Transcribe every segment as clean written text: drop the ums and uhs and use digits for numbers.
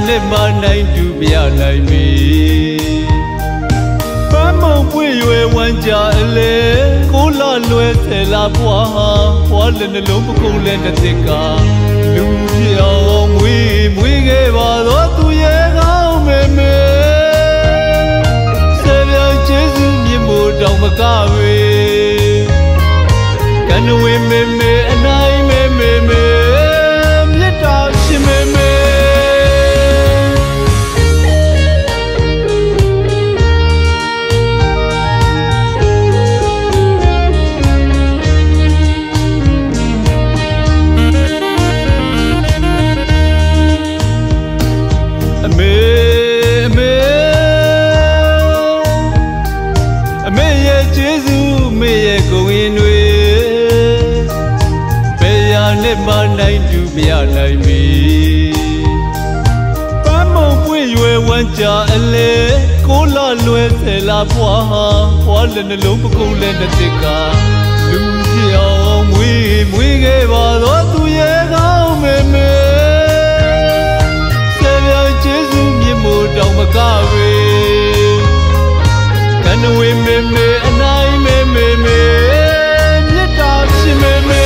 နဲ့မနိုင်တူပြနိုင်ပြီပန်းမုံပွေရွယ်ဝမ်းကြအလေကိုလာလွယ်ဆယ်လာပွားပွားလည်းနှလုံးပကုံးလည်းတစ်သက်ကလူပြောင်းမွေးမွေးခဲ့ပါတော့သူရဲ့ကောင်းမေမေဆေပြကျေးဇူးမြတ်မို့တောင်မကဝေကန်ဝေမေမေအနိုင်မေမေမေမြတ်တာရှင်မေမေမနိုင်တူပြနိုင်ပြီပန်းမုံပွေရွယ်ဝမ်းကြအလေကိုလာလွယ်ဆယ်လာပွားလည်းနှလုံးပကုံးလည်းတစ်သက်ကလူပြောင်းမွေးခဲ့ပါတော့သူရဲ့ကောင်းမေမေဆယ်ပြောင်းကျေးဇူးမြတ်မို့တောင်မကဝေကန်ဝေမေမေအနိုင်မေမေမေမြတ်တာရှင်မေမေ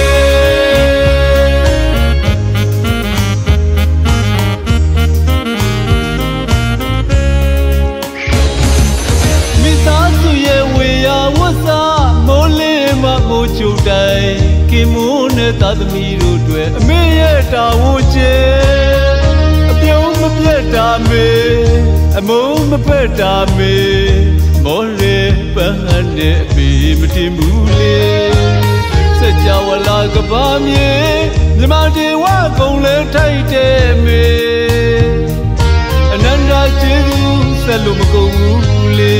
ကျူတိုင်ကိမုန်နဲ့သာသမီတို့တွေအမေရဲ့တာဝန်ကျဲအပြုံးမပြတ်တာမေအမုန်းမဖက်တာမေမောရေပန်းနဲ့အပေမတင်ဘူးလေစကြဝဠာကဘာမြေမြမတေဝကုံလဲထိုက်တဲ့မေအနန္တကျေးဇူးဆက်လို့မကုန်ဘူးလေ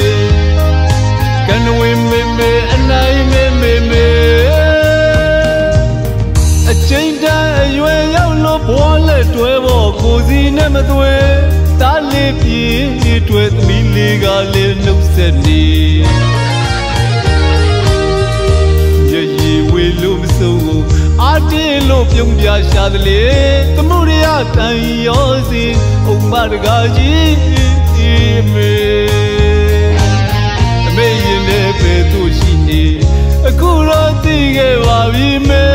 ကန်ဝေမေမေအနိုင်မေမေမေအချိန်တန်အရွယ်ရောက်လို့ဘွားလက်တွဲဖို့ကိုစီနဲ့မသွေတားလေးပြေးတွဲသမီးလေးကလေးနှုတ်ဆက်နေရည်ဝေလို့မစိုးအာတင်းလို့ပြုံးပြရှာသလေသမှုရရတန်ရောစီဥမ္မာတကားကြီးမေမေရင်လည်းပဲသူရှိနေအခုတော့သိခဲ့ပါပြီမေ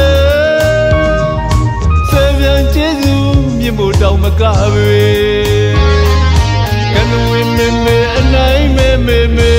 ဆေပြန်ကျေးဇူးမြတ်မို့တောင်မကပဲကန်ဝေမေမေအနိုင်မေမေမေ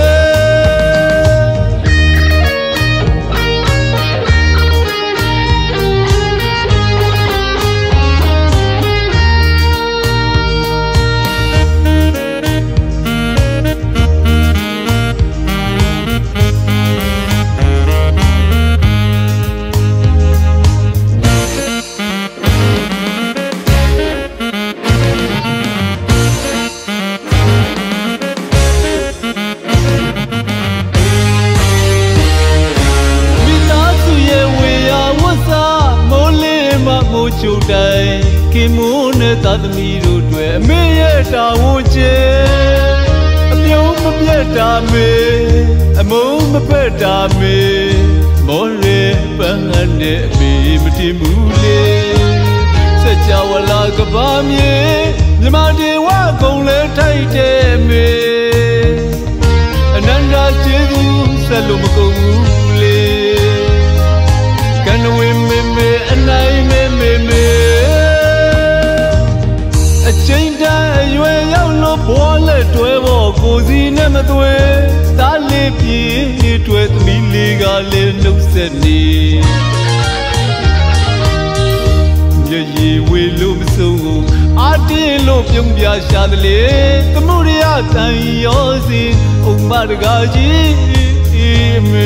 ကျူတိုင်ကိမုန်နဲ့သာသမီတို့တွေအမေရဲ့တာဝန်ကျဲအပြုံးမပြတ်တာမေအမုန်းမဖက်တာမေမောရေပန်းနဲ့အပေမတင်ဘူးလေစကြဝဠာကဘာမြေမြမတေဝကုံလဲထိုက်တဲ့မေအနန္တကျေးဇူးဆက်လို့မကုန်ဘူးလေကန်ဝေမေမေအနိုင်မေမေမေအချိန်တန်အရွယ်ရောက်လို့ဘွားလက်တွဲဖို့ကိုစီနဲ့မသွေတားလေးပြေးတွဲသမီးလေးကလေးနှုတ်ဆက်နေရည်ဝေလို့မစိုးအာတင်းလို့ပြုံးပြရှာသလေသမှုရရတန်ရောစီဥမ္မာတကားကြီးမေ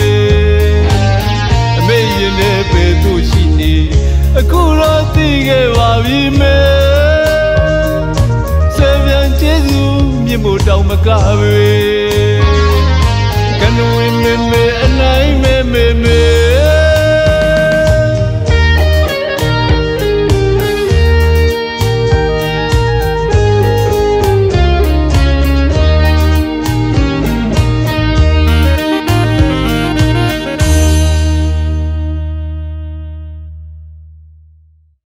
မေရင်လည်းပဲသူရှိနေအခုတော့သိခဲ့ပါပြီမေဆေပြန်ကျေးဇူးမြတ်မို့တောင်မကပဲ